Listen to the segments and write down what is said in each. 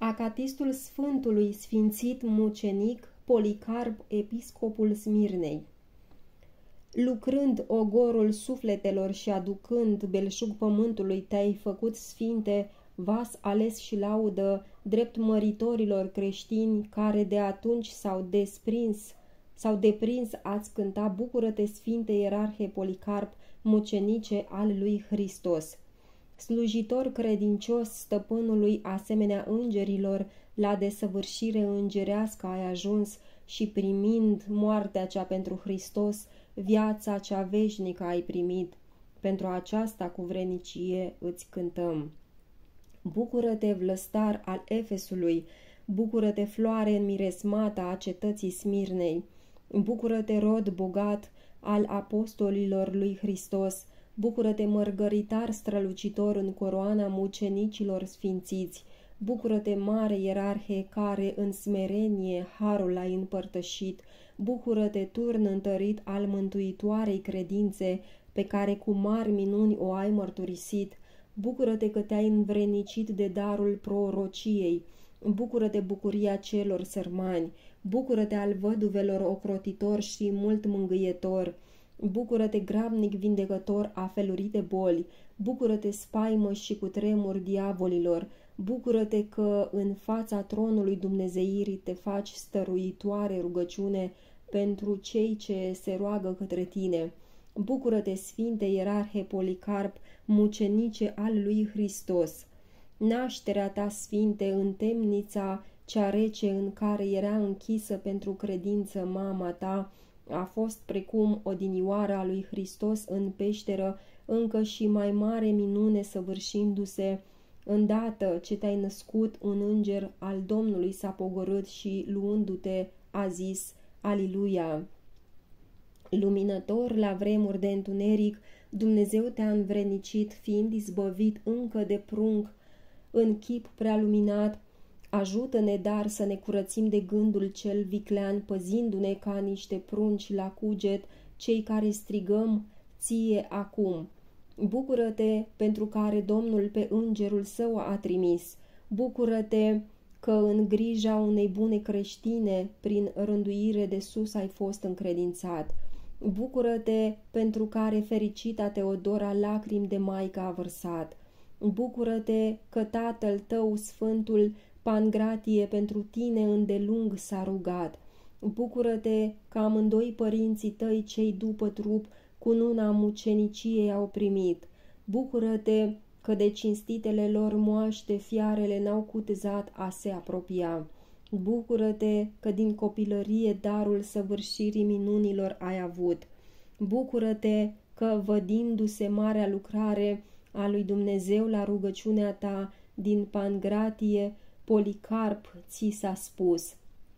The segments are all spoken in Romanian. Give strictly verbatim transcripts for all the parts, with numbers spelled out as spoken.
Acatistul Sfântului Sfințit Mucenic Policarp, episcopul Smirnei. Lucrând ogorul sufletelor și aducând belșug pământului, te-ai făcut, Sfinte, vas ales și laudă, drept măritorilor creștini care de atunci s-au desprins, s-au deprins ați cânta: bucură-te, Sfinte Ierarhe Policarp, mucenice al lui Hristos. Slujitor credincios stăpânului, asemenea îngerilor, la desăvârșire îngerească ai ajuns și primind moartea cea pentru Hristos, viața cea veșnică ai primit. Pentru aceasta cu vrenicie îți cântăm. Bucură-te, vlăstar al Efesului, bucură-te, floare înmiresmată a cetății Smirnei, bucură-te, rod bogat al apostolilor lui Hristos, bucură-te, mărgăritar strălucitor în coroana mucenicilor sfințiți, bucură-te, mare ierarhe care în smerenie harul ai împărtășit, bucură-te, turn întărit al mântuitoarei credințe pe care cu mari minuni o ai mărturisit, bucură-te că te-ai învrednicit de darul prorociei, bucură-te, bucuria celor sărmani, bucură-te, al văduvelor ocrotitor și mult mângâietor, bucură-te, grabnic vindecător a felurite boli, bucură-te, spaimă și cu tremur diavolilor, bucură-te că în fața tronului dumnezeirii te faci stăruitoare rugăciune pentru cei ce se roagă către tine. Bucură-te, Sfinte Ierarhe Policarp, mucenice al lui Hristos. Nașterea ta, Sfinte, în temnița cea rece în care era închisă pentru credință mama ta, a fost precum odinioara a lui Hristos în peșteră, încă și mai mare minune săvârșindu-se. Îndată ce te-ai născut, un înger al Domnului s-a pogorât și, luându-te, a zis: Aliluia! Luminător la vremuri de întuneric, Dumnezeu te-a învrednicit, fiind izbăvit încă de prunc, în chip prea luminat. Ajută-ne, dar, să ne curățim de gândul cel viclean, păzindu-ne ca niște prunci la cuget, cei care strigăm ție acum. Bucură-te pentru care Domnul pe îngerul său a trimis. Bucură-te că în grija unei bune creștine, prin rânduire de sus ai fost încredințat. Bucură-te pentru care fericita Teodora lacrimi de maică a vărsat. Bucură-te că tatăl tău, Sfântul Pangratie, pentru tine îndelung s-a rugat. Bucură-te că amândoi părinții tăi, cei după trup, cununa muceniciei au primit. Bucură-te că de cinstitele lor moaște fiarele n-au cutezat a se apropia. Bucură-te că din copilărie darul săvârșirii minunilor ai avut. Bucură-te că, vădindu-se marea lucrare a lui Dumnezeu la rugăciunea ta din Pangratie, Policarp ți s-a spus.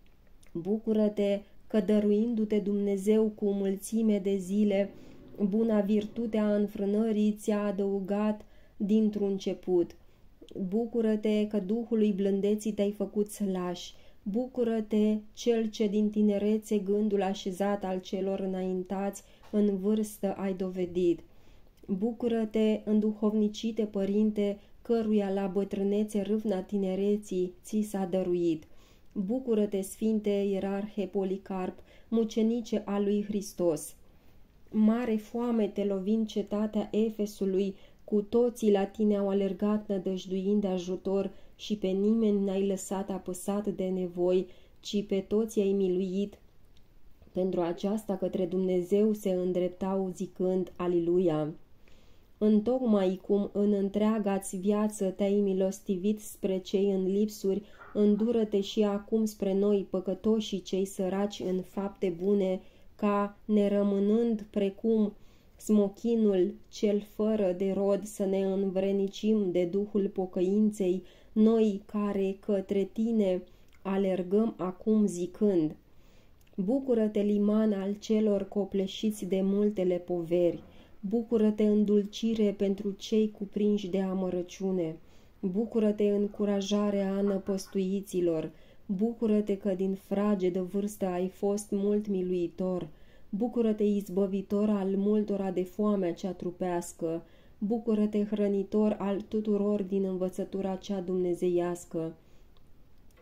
Bucură-te că, dăruindu-te Dumnezeu cu mulțime de zile, buna virtute a înfrânării ți-a adăugat dintr-un început. Bucură-te că Duhului blândeții te-ai făcut sălași. Bucură-te, cel ce din tinerețe gândul așezat al celor înaintați în vârstă ai dovedit. Bucură-te, înduhovnicite Părinte, căruia la bătrânețe râvna tinereții ți s-a dăruit. Bucură-te, Sfinte Ierarhe Policarp, mucenice a lui Hristos. Mare foame te lovind cetatea Efesului, cu toții la tine au alergat nădăjduind de ajutor și pe nimeni n-ai lăsat apăsat de nevoi, ci pe toți ai miluit. Pentru aceasta către Dumnezeu se îndreptau zicând: Aliluia! Întocmai cum în întreaga-ți viață te-ai milostivit spre cei în lipsuri, îndură-te și acum spre noi, păcătoșii cei săraci în fapte bune, ca, nerămânând precum smochinul cel fără de rod, să ne învrednicim de Duhul pocăinței, noi care către tine alergăm acum zicând: Bucură-te, liman al celor copleșiți de multele poveri! Bucură-te, îndulcire pentru cei cuprinși de amărăciune! Bucură-te, încurajarea năpăstuiților! Bucură-te că din fragedă vârstă ai fost mult miluitor! Bucură-te, izbăvitor al multora de foamea cea trupească! Bucură-te, hrănitor al tuturor din învățătura cea dumnezeiască!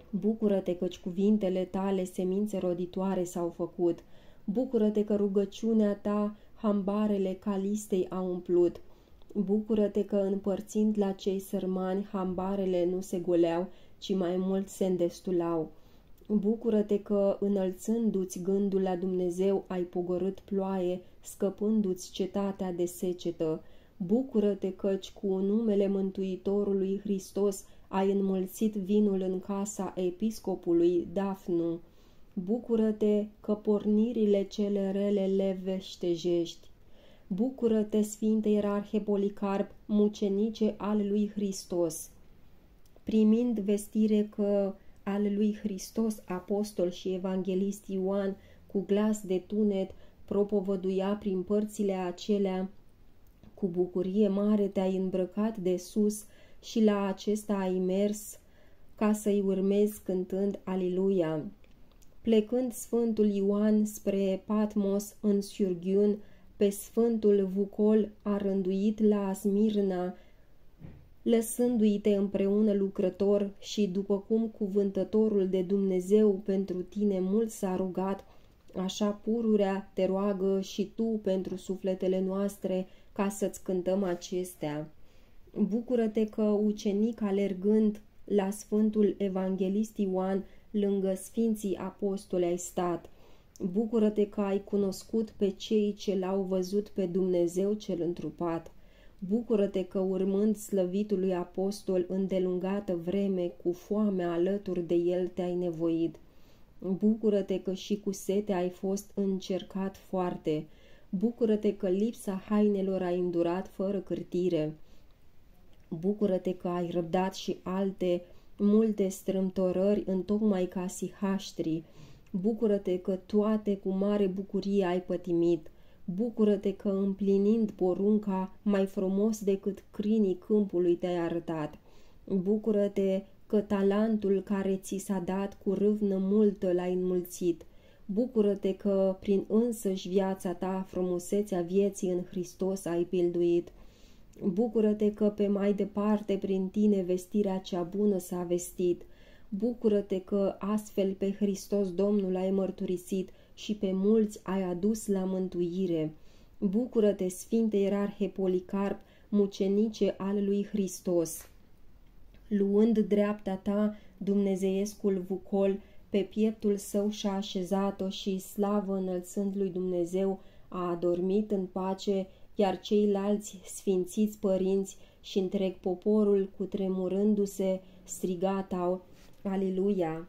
Bucură-te căci cuvintele tale semințe roditoare s-au făcut. Bucură-te că rugăciunea ta hambarele calistei a umplut. Bucură-te că împărțind la cei sărmani hambarele nu se goleau, ci mai mult se îndestulau. Bucură-te că, înălțându-ți gândul la Dumnezeu, ai pogorât ploaie, scăpându-ți cetatea de secetă. Bucură-te căci cu numele Mântuitorului Hristos ai înmulțit vinul în casa episcopului Dafnu. Bucură-te că pornirile cele rele le veștejești. Bucură-te, Sfinte Ierarhe Policarp, mucenice al lui Hristos. Primind vestire că al lui Hristos, apostol și evanghelist Ioan, cu glas de tunet, propovăduia prin părțile acelea, cu bucurie mare te-ai îmbrăcat de sus și la acesta ai mers ca să-i urmezi cântând Aliluia. Plecând Sfântul Ioan spre Patmos în Siurghiun, pe Sfântul Vucol a rânduit la Smirna, lăsându-i-te împreună lucrător și după cum cuvântătorul de Dumnezeu pentru tine mult s-a rugat, așa pururea te roagă și tu pentru sufletele noastre ca să-ți cântăm acestea. Bucură-te că ucenic alergând la Sfântul Evanghelist Ioan lângă Sfinții Apostoli ai stat. Bucură-te că ai cunoscut pe cei ce l-au văzut pe Dumnezeu cel întrupat. Bucură-te că urmând slăvitului apostol îndelungată vreme cu foamea alături de el te-ai nevoit. Bucură-te că și cu sete ai fost încercat foarte. Bucură-te că lipsa hainelor ai îndurat fără cârtire. Bucură-te că ai răbdat și alte multe strâmtorări întocmai ca sihaștrii. Bucură-te că toate cu mare bucurie ai pătimit. Bucură-te că împlinind porunca mai frumos decât crinii câmpului te-ai arătat. Bucură-te că talentul care ți s-a dat cu râvnă multă l-ai înmulțit. Bucură-te că prin însăși viața ta frumusețea vieții în Hristos ai pilduit. Bucură-te că pe mai departe prin tine vestirea cea bună s-a vestit. Bucură-te că astfel pe Hristos Domnul ai mărturisit și pe mulți ai adus la mântuire. Bucură-te, Sfinte Ierarhe Policarp, mucenice al lui Hristos. Luând dreapta ta, dumnezeiescul Vucol, pe pieptul său și-a așezat-o și, slavă înălțând lui Dumnezeu, a adormit în pace, iar ceilalți sfințiți părinți și întreg poporul, cutremurându-se, strigatau Aliluia.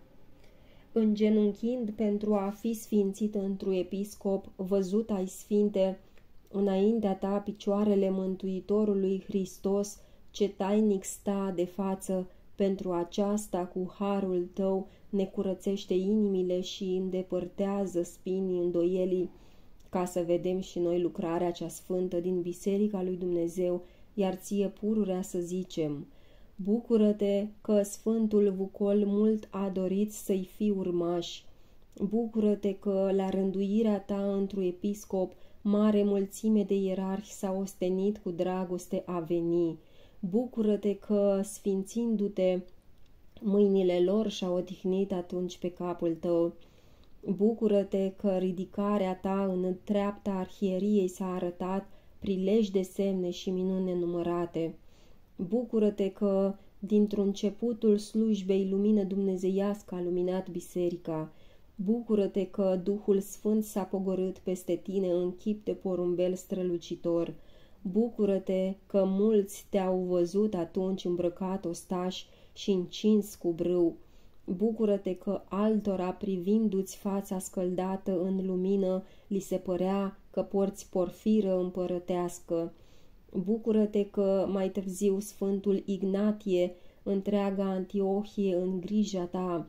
Îngenunchind pentru a fi sfințit într-un episcop, văzut ai, Sfinte, înaintea ta picioarele Mântuitorului Hristos, ce tainic sta de față, pentru aceasta cu harul tău ne curățește inimile și îndepărtează spinii îndoielii, ca să vedem și noi lucrarea cea sfântă din Biserica lui Dumnezeu, iar ție pururea să zicem. Bucură-te că Sfântul Vucol mult a dorit să-i fii urmaș. Bucură-te că la rânduirea ta într-un episcop mare mulțime de ierarhi s-a ostenit cu dragoste a veni. Bucură-te că, sfințindu-te, mâinile lor și-au odihnit atunci pe capul tău. Bucură-te că ridicarea ta în treapta arhieriei s-a arătat prilej de semne și minuni nenumărate. Bucură-te că, dintr-un începutul slujbei lumină dumnezeiască a luminat biserica. Bucură-te că Duhul Sfânt s-a pogorât peste tine în chip de porumbel strălucitor. Bucură-te că mulți te-au văzut atunci îmbrăcat ostaș și încins cu brâu. Bucură-te că altora, privindu-ți fața scăldată în lumină, li se părea că porți porfiră împărătească. Bucură-te că mai târziu Sfântul Ignatie, întreaga Antiohie în grija ta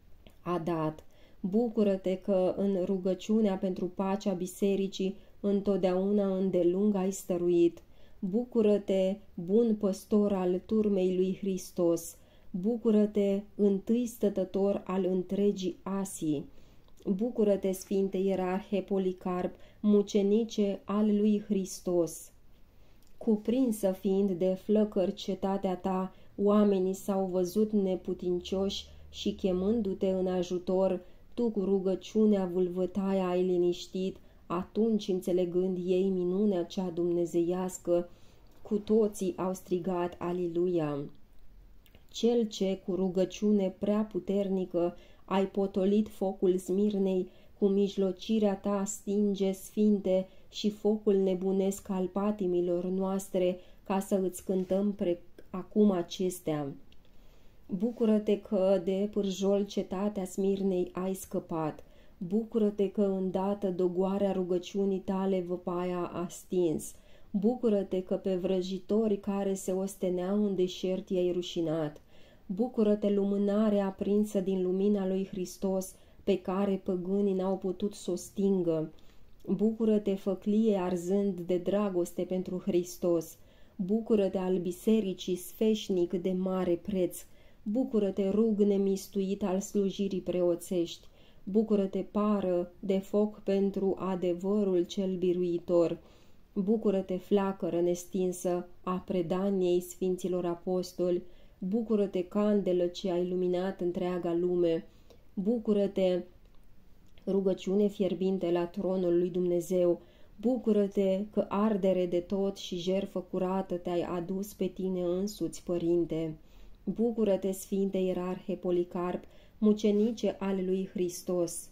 a dat. Bucură-te că în rugăciunea pentru pacea bisericii întotdeauna îndelung ai stăruit. Bucură-te, bun păstor al turmei lui Hristos. Bucură-te, întâi stătător al întregii Asii. Bucură-te, Sfinte Ierarhe Policarp, mucenice al lui Hristos. Cuprinsă fiind de flăcări cetatea ta, oamenii s-au văzut neputincioși și chemându-te în ajutor, tu cu rugăciunea vâlvătaia ai liniștit, atunci înțelegând ei minunea cea dumnezeiască, cu toții au strigat Aliluia. Cel ce cu rugăciune prea puternică ai potolit focul Smirnei, cu mijlocirea ta stinge, Sfinte, și focul nebunesc al patimilor noastre, ca să îți cântăm pre acum acestea. Bucură-te că de pârjol cetatea Smirnei ai scăpat. Bucură-te că îndată dogoarea rugăciunii tale văpaia a stins. Bucură-te că pe vrăjitori care se osteneau în deșert i-ai rușinat. Bucură-te lumânare aprinsă din lumina lui Hristos, pe care păgânii n-au putut să o stingă. Bucură-te făclie arzând de dragoste pentru Hristos. Bucură-te al bisericii sfeșnic de mare preț. Bucură-te rug nemistuit al slujirii preoțești. Bucură-te pară de foc pentru adevărul cel biruitor. Bucură-te flacără nestinsă a predaniei Sfinților Apostoli. Bucură-te candelă ce ai luminat întreaga lume. Bucură-te rugăciune fierbinte la tronul lui Dumnezeu. Bucură-te că ardere de tot și jertfă curată te-ai adus pe tine însuți, Părinte. Bucură-te, Sfinte Ierarhe Policarp, mucenice ale lui Hristos.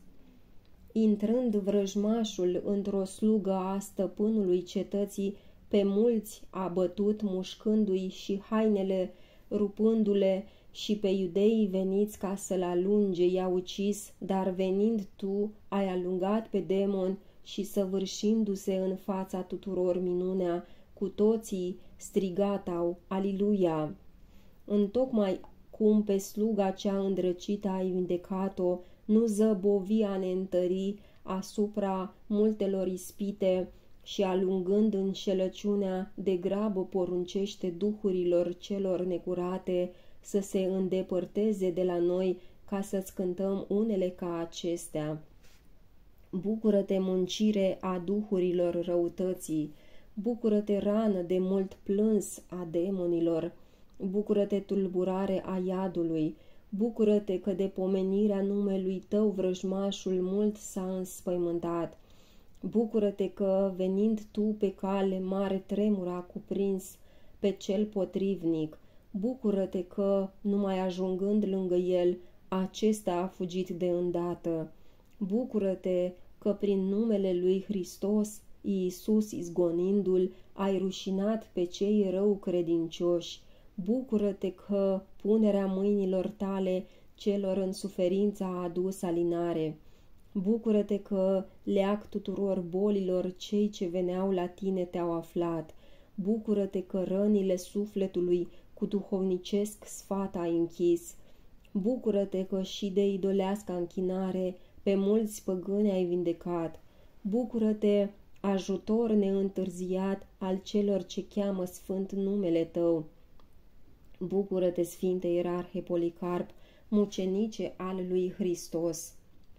Intrând vrăjmașul într-o slugă a stăpânului cetății, pe mulți a bătut, mușcându-i și hainele rupându-le, și pe iudeii veniți ca să-l alunge i-a ucis, dar venind tu ai alungat pe demon și săvârșindu-se în fața tuturor minunea, cu toții strigatau Aliluia. Întocmai cum pe sluga cea îndrăcită ai vindecat-o, nu zăbovi a ne întări asupra multelor ispite și alungând înșelăciunea, de grabă poruncește duhurilor celor necurate să se îndepărteze de la noi, ca să-ți cântăm unele ca acestea. Bucură-te, muncire a duhurilor răutății, bucură-te, rană de mult plâns a demonilor, bucură-te, tulburare a iadului, bucură-te că de pomenirea numelui tău vrăjmașul mult s-a înspăimântat. Bucură-te că, venind tu pe cale, mare tremur a cuprins pe cel potrivnic. Bucură-te că, numai ajungând lângă el, acesta a fugit de îndată. Bucură-te că prin numele lui Hristos, Iisus izgonindu-l, ai rușinat pe cei rău credincioși. Bucură-te că punerea mâinilor tale celor în suferință a adus alinare. Bucură-te că leac tuturor bolilor cei ce veneau la tine te-au aflat. Bucură-te că rănile sufletului cu duhovnicesc sfat ai închis. Bucură-te că și de idolească închinare pe mulți păgâni ai vindecat. Bucură-te, ajutor neîntârziat al celor ce cheamă sfânt numele tău. Bucură-te, Sfinte Ierarhe Policarp, mucenice al lui Hristos.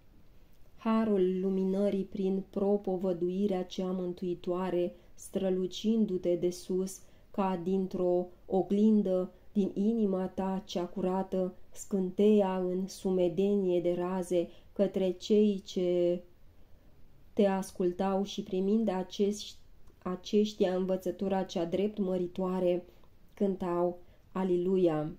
Harul luminării prin propovăduirea cea mântuitoare, strălucindu-te de sus, ca dintr-o oglindă, din inima ta cea curată, scânteia în sumedenie de raze către cei ce te ascultau și primind acești, aceștia învățătura cea drept măritoare, cântau Aliluia.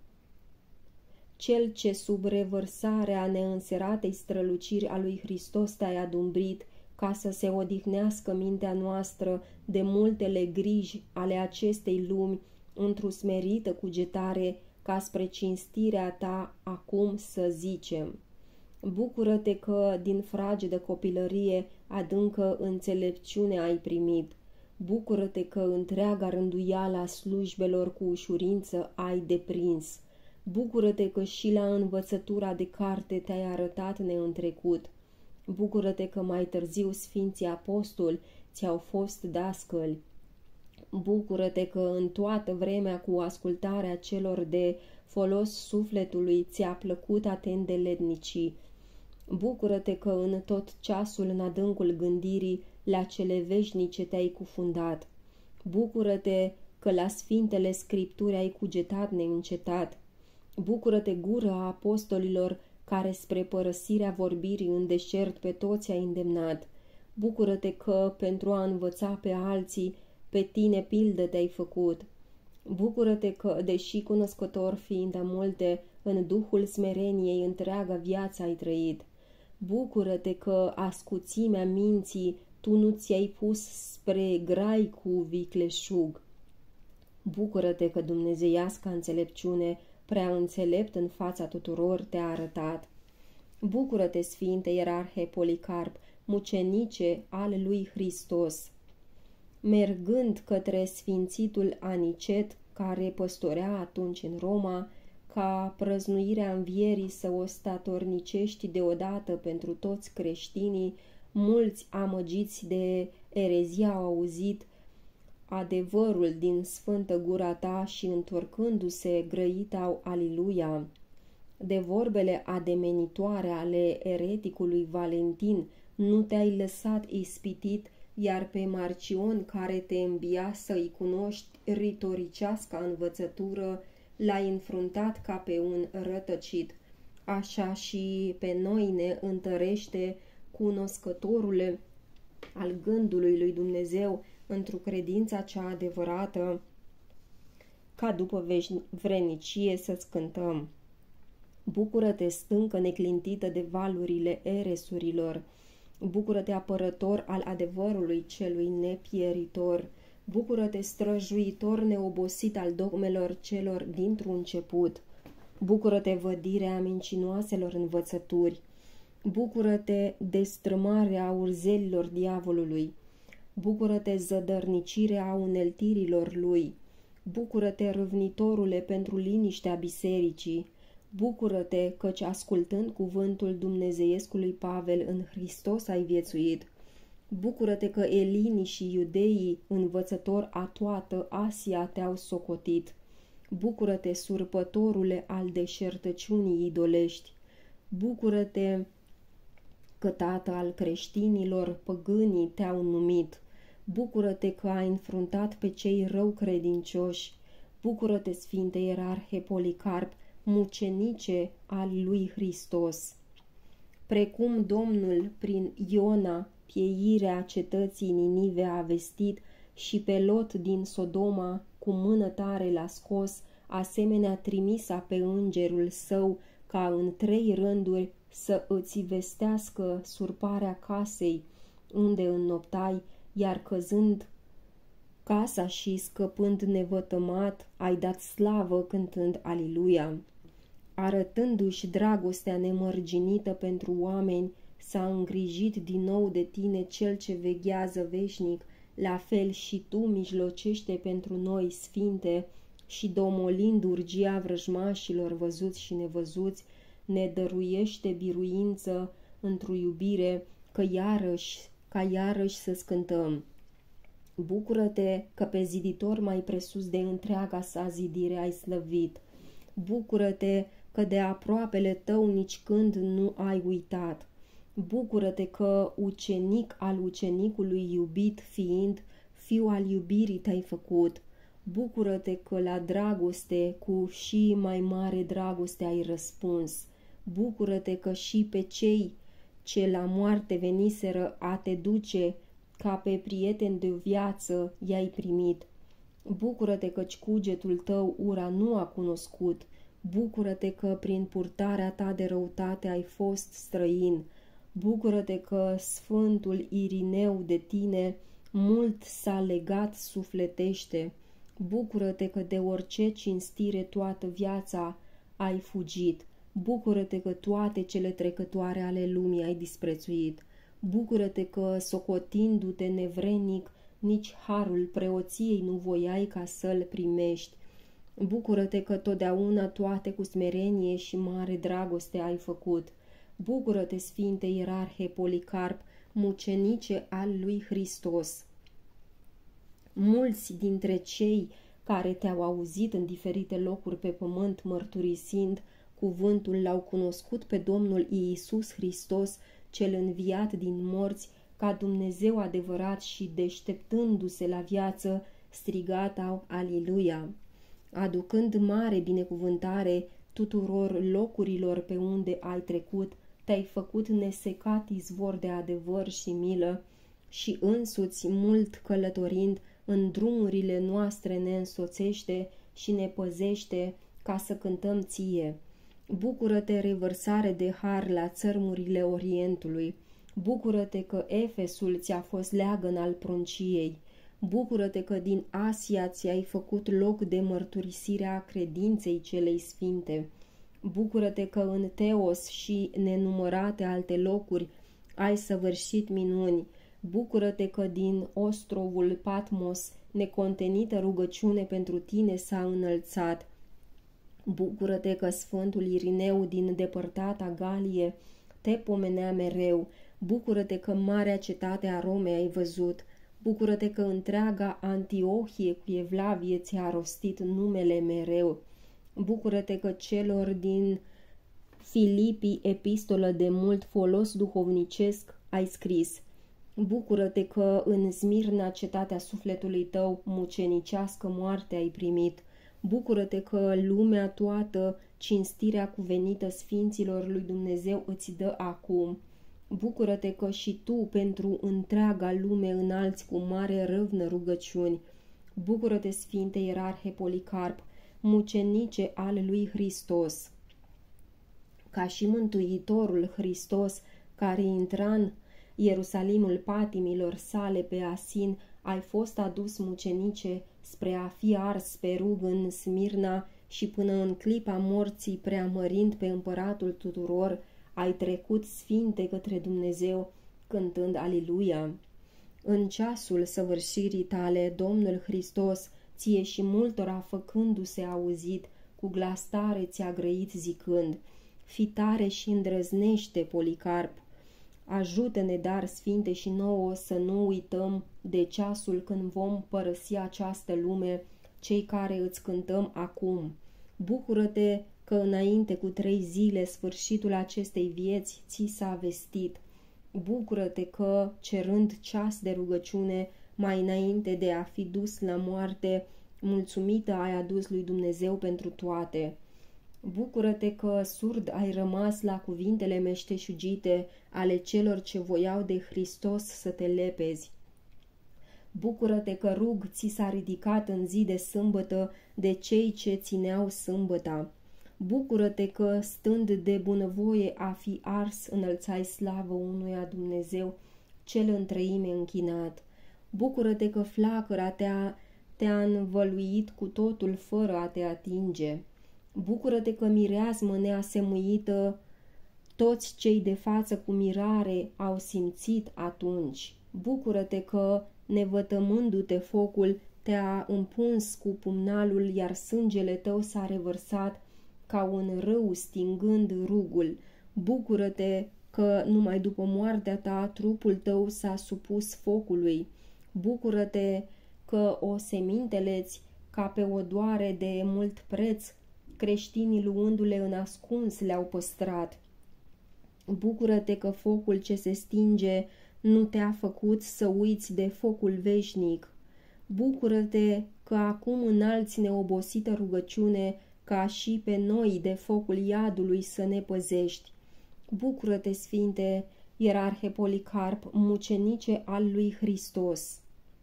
Cel ce sub revărsarea neînseratei străluciri a lui Hristos te-ai adumbrit, ca să se odihnească mintea noastră de multele griji ale acestei lumi, într-o smerită cugetare, ca spre cinstirea ta acum să zicem. Bucură-te că din fragedă copilărie adâncă înțelepciune ai primit. Bucură-te că întreaga rânduială a slujbelor cu ușurință ai deprins. Bucură-te că și la învățătura de carte te-ai arătat neîntrecut. Bucură-te că mai târziu Sfinții Apostoli ți-au fost dascăli. Bucură-te că în toată vremea cu ascultarea celor de folos sufletului ți-a plăcut a te îndeletnici. Bucură-te că în tot ceasul în adâncul gândirii la cele veșnice te-ai cufundat. Bucură-te că la Sfintele Scripturi ai cugetat neîncetat. Bucură-te, gură a apostolilor, care spre părăsirea vorbirii în deșert pe toți ai îndemnat. Bucură-te că, pentru a învăța pe alții, pe tine pildă te-ai făcut. Bucură-te că, deși cunoscător fiind a multe, în duhul smereniei întreaga viață ai trăit. Bucură-te că, ascuțimea minții, tu nu ți-ai pus spre grai cu vicleșug. Bucură-te că dumnezeiasca înțelepciune, prea înțelept în fața tuturor, te-a arătat. Bucură-te, Sfinte Ierarhe Policarp, mucenice al lui Hristos. Mergând către sfințitul Anicet, care păstorea atunci în Roma, ca prăznuirea învierii să o statornicești deodată pentru toți creștinii, mulți amăgiți de erezia au auzit adevărul din sfântă gura ta și, întorcându-se, grăitau aliluia. De vorbele ademenitoare ale ereticului Valentin nu te-ai lăsat ispitit, iar pe Marcion, care te îmbia să-i cunoști ritoriceasca învățătură, l-ai înfruntat ca pe un rătăcit. Așa și pe noi ne întărește, cunoscătorule al gândului lui Dumnezeu, într-o credința cea adevărată, ca după vrenicie să-ți cântăm. Bucură-te, stâncă neclintită de valurile eresurilor, bucură-te, apărător al adevărului celui nepieritor, bucură-te, străjuitor neobosit al dogmelor celor dintr-un început, bucură-te, vădirea mincinoaselor învățături, bucură-te, destrămarea urzelilor diavolului, bucură-te, zădărnicirea uneltirilor lui, bucură-te, râvnitorule, pentru liniștea bisericii, bucură-te, căci ascultând cuvântul dumnezeiescului Pavel, în Hristos ai viețuit. Bucură-te că elinii și iudeii, învățător a toată Asia, te-au socotit. Bucură-te, surpătorule al deșertăciunii idolești. Bucură-te că tată al creștinilor, păgânii te-au numit. Bucură-te că ai înfruntat pe cei rău credincioși. Bucură-te, Sfinte Ierarhe Policarp, mucenice al lui Hristos. Precum Domnul prin Iona pieirea cetății Ninive a vestit și pe Lot din Sodoma cu mână tare l-a scos, asemenea trimisa pe îngerul său ca în trei rânduri să îți vestească surparea casei unde înnoptai, iar căzând casa și scăpând nevătămat, ai dat slavă cântând aliluia. Arătându-și dragostea nemărginită pentru oameni, s-a îngrijit din nou de tine cel ce veghează veșnic, la fel și tu mijlocește pentru noi, Sfinte, și domolind urgia vrăjmașilor văzuți și nevăzuți, ne dăruiește biruință într-o iubire, că iarăși, ca iarăși să scântăm. Bucură-te că pe ziditor mai presus de întreaga sa zidire ai slăvit. Bucură-te că de aproapele tău nici când nu ai uitat. Bucură-te că, ucenic al ucenicului iubit fiind, fiu al iubirii te-ai făcut. Bucură-te că la dragoste cu și mai mare dragoste ai răspuns. Bucură-te că și pe cei ce la moarte veniseră a te duce ca pe prieten de viață i-ai primit. Bucură-te căci cugetul tău ura nu a cunoscut. Bucură-te că prin purtarea ta de răutate ai fost străin. Bucură-te că Sfântul Irineu de tine mult s-a legat sufletește. Bucură-te că de orice cinstire toată viața ai fugit. Bucură-te că toate cele trecătoare ale lumii ai disprețuit. Bucură-te că, socotindu-te nevrenic, nici harul preoției nu voiai ca să-l primești. Bucură-te că totdeauna toate cu smerenie și mare dragoste ai făcut. Bucură-te, Sfinte Ierarhe Policarp, mucenice al lui Hristos. Mulți dintre cei care te-au auzit în diferite locuri pe pământ mărturisind cuvântul l-au cunoscut pe Domnul Iisus Hristos, cel înviat din morți, ca Dumnezeu adevărat și, deșteptându-se la viață, strigat au aliluia. Aducând mare binecuvântare tuturor locurilor pe unde ai trecut, te-ai făcut nesecat izvor de adevăr și milă și însuți mult călătorind în drumurile noastre ne însoțește și ne păzește ca să cântăm ție. Bucură-te, revărsare de har la țărmurile Orientului. Bucură-te că Efesul ți-a fost leagăn al prunciei. Bucură-te că din Asia ți-ai făcut loc de mărturisirea credinței celei sfinte. Bucură-te că în Teos și nenumărate alte locuri ai săvârșit minuni. Bucură-te că din ostrovul Patmos necontenită rugăciune pentru tine s-a înălțat. Bucură-te că Sfântul Irineu din depărtata Galie te pomenea mereu. Bucură-te că marea cetate a Romei ai văzut. Bucură-te că întreaga Antiohie cu Evlavie ți-a rostit numele mereu. Bucură-te că celor din Filipii epistolă de mult folos duhovnicesc ai scris. Bucură-te că în Smirna, cetatea sufletului tău, mucenicească moarte ai primit. Bucură-te că lumea toată cinstirea cuvenită sfinților lui Dumnezeu îți dă acum. Bucură-te că și tu pentru întreaga lume înalți cu mare râvnă rugăciuni. Bucură-te, Sfinte Ierarhe Policarp, mucenice al lui Hristos. Ca și Mântuitorul Hristos, care intra în Ierusalimul patimilor sale pe Asin, ai fost adus mucenice spre a fi ars pe rug în Smirna și până în clipa morții, preamărind pe împăratul tuturor, ai trecut sfinte către Dumnezeu, cântând Aliluia. În ceasul săvârșirii tale, Domnul Hristos, ție și multora făcându-se auzit, cu glas tare ți-a grăit zicând: Fi tare și îndrăznește, Policarp. Ajută-ne, dar, Sfinte, și nouă să nu uităm de ceasul când vom părăsi această lume, cei care îți cântăm acum. Bucură-te că înainte cu trei zile sfârșitul acestei vieți ți s-a vestit. Bucură-te că, cerând ceas de rugăciune, mai înainte de a fi dus la moarte, mulțumită ai adus lui Dumnezeu pentru toate. Bucură-te că surd ai rămas la cuvintele meșteșugite ale celor ce voiau de Hristos să te lepezi. Bucură-te că rug ți s-a ridicat în zi de sâmbătă de cei ce țineau sâmbăta. Bucură-te că, stând de bunăvoie a fi ars, înălțai slavă unuia Dumnezeu, cel în treime închinat. Bucură-te că flacăra te-a, te-a învăluit cu totul fără a te atinge. Bucură-te că mireasmă neasemuită toți cei de față cu mirare au simțit atunci. Bucură-te că, nevătămându-te focul, te-a împuns cu pumnalul, iar sângele tău s-a revărsat ca un râu stingând rugul. Bucură-te că numai după moartea ta trupul tău s-a supus focului. Bucură-te că o semintele-ți ca pe o doare de mult preț, creștinii luându-le în ascuns le-au păstrat. Bucură-te că focul ce se stinge nu te-a făcut să uiți de focul veșnic. Bucură-te că acum înalți neobosită rugăciune ca și pe noi de focul iadului să ne păzești. Bucură-te, Sfinte Ierarhe Policarp, mucenice al lui Hristos.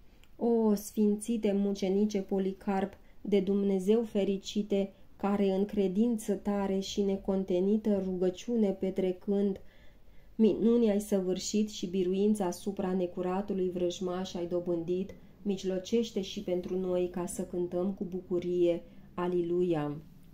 O, sfințite mucenice Policarp, de Dumnezeu fericite, care în credință tare și necontenită rugăciune petrecând, minuni ai săvârșit și biruința asupra necuratului vrăjmaș ai dobândit, mijlocește și pentru noi ca să cântăm cu bucurie Aliluia.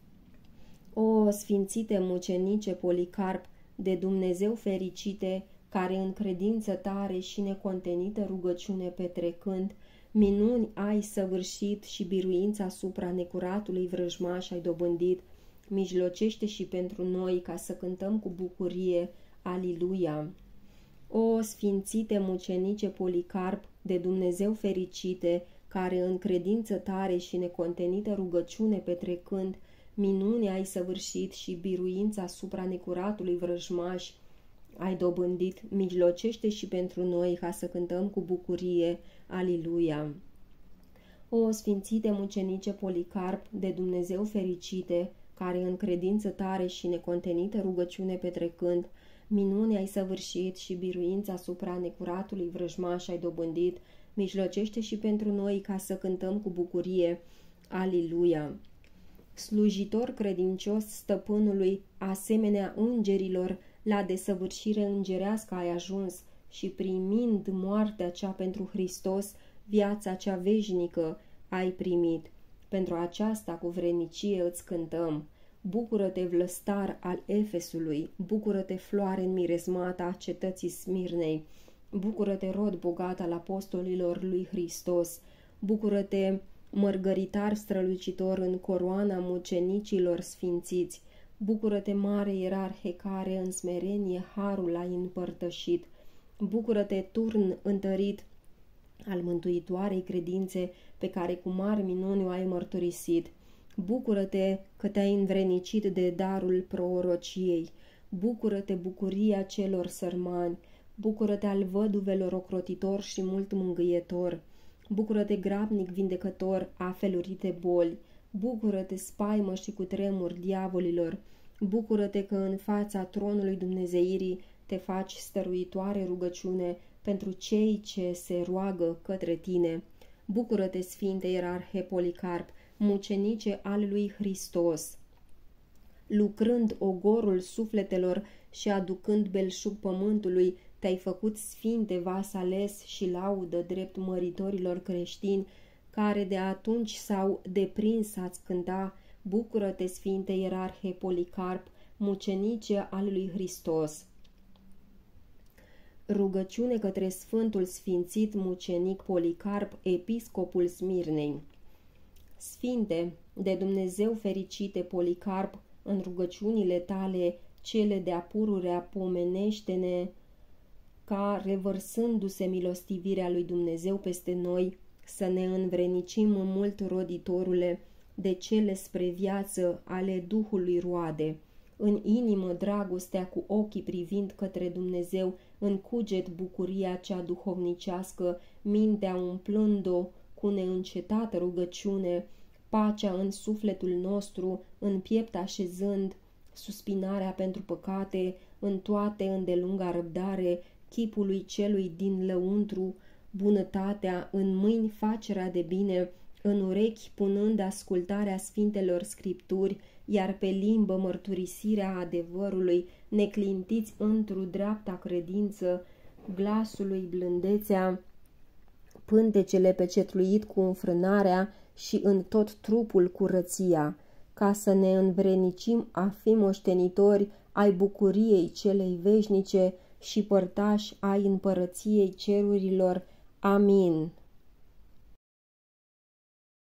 O, sfințite mucenice Policarp, de Dumnezeu fericite, care în credință tare și necontenită rugăciune petrecând, minuni ai săvârșit și biruința asupra necuratului vrăjmaș ai dobândit, mijlocește și pentru noi ca să cântăm cu bucurie Aliluia. O, sfințite mucenice Policarp, de Dumnezeu fericite, care în credință tare și necontenită rugăciune petrecând, minuni ai săvârșit și biruința asupra necuratului vrăjmaș ai dobândit, mijlocește și pentru noi ca să cântăm cu bucurie Aliluia. O, sfințite mucenice Policarp, de Dumnezeu fericite, care în credință tare și necontenită rugăciune petrecând, minune ai săvârșit și biruința asupra necuratului vrăjmaș ai dobândit, mijlocește și pentru noi ca să cântăm cu bucurie. Aliluia! Slujitor credincios stăpânului, asemenea îngerilor, la desăvârșire îngerească ai ajuns și primind moartea cea pentru Hristos, viața cea veșnică ai primit. Pentru aceasta cu vrednicie îți cântăm. Bucură-te, vlăstar al Efesului, bucură-te, floare înmiresmată a cetății Smirnei, bucură-te, rod bogat al apostolilor lui Hristos, bucură-te, mărgăritar strălucitor în coroana mucenicilor sfințiți, bucură-te, mare ierarhe care în smerenie harul ai împărtășit, bucură-te, turn întărit al mântuitoarei credințe pe care cu mari minuni o ai mărturisit. Bucură-te că te-ai învrednicit de darul prorociei, bucură-te, bucuria celor sărmani, bucură-te al văduvelor ocrotitor și mult mângâietor, bucură-te grabnic vindecător a felurite boli, bucură-te spaimă și cutremur diavolilor, bucură-te că în fața tronului Dumnezeirii te faci stăruitoare rugăciune pentru cei ce se roagă către tine. Bucură-te, Sfinte Ierarhe Policarp, mucenice al lui Hristos, lucrând ogorul sufletelor și aducând belșug pământului, te-ai făcut sfinte vas ales și laudă drept măritorilor creștini, care de atunci s-au deprins a-ți cânta. Bucură-te, Sfinte Ierarhe Policarp, mucenice al lui Hristos. Rugăciune către Sfântul Sfințit Mucenic Policarp, episcopul Smirnei. Sfinte, de Dumnezeu fericite Policarp, în rugăciunile tale, cele de-a pururea, pomenește-ne ca, revărsându-se milostivirea lui Dumnezeu peste noi, să ne învrenicim mult, roditorule, de cele spre viață ale Duhului roade, în inimă dragostea cu ochii privind către Dumnezeu, în cuget bucuria cea duhovnicească, mintea umplând-o cu neîncetată rugăciune, pacea în sufletul nostru, în piept așezând, suspinarea pentru păcate, în toate îndelunga răbdare, chipului celui din lăuntru, bunătatea, în mâini facerea de bine, în urechi punând ascultarea Sfintelor Scripturi, iar pe limbă mărturisirea adevărului, neclintiți întru dreapta credință, glasului blândețea, pântecele pecetluit cu înfrânarea și în tot trupul curăția, ca să ne învrednicim a fi moștenitori ai bucuriei celei veșnice și părtași ai împărăției cerurilor. Amin.